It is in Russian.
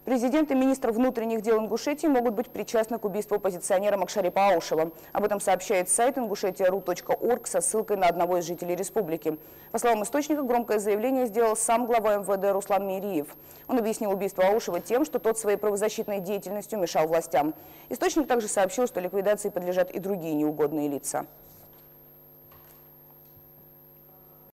Президент и министр внутренних дел Ингушетии могут быть причастны к убийству оппозиционера Макшарипа Аушева. Об этом сообщает сайт ingushetia.ru.org со ссылкой на одного из жителей республики. По словам источника, громкое заявление сделал сам глава МВД Руслан Мириев. Он объяснил убийство Аушева тем, что тот своей правозащитной деятельностью мешал властям. Источник также сообщил, что ликвидации подлежат и другие неугодные лица.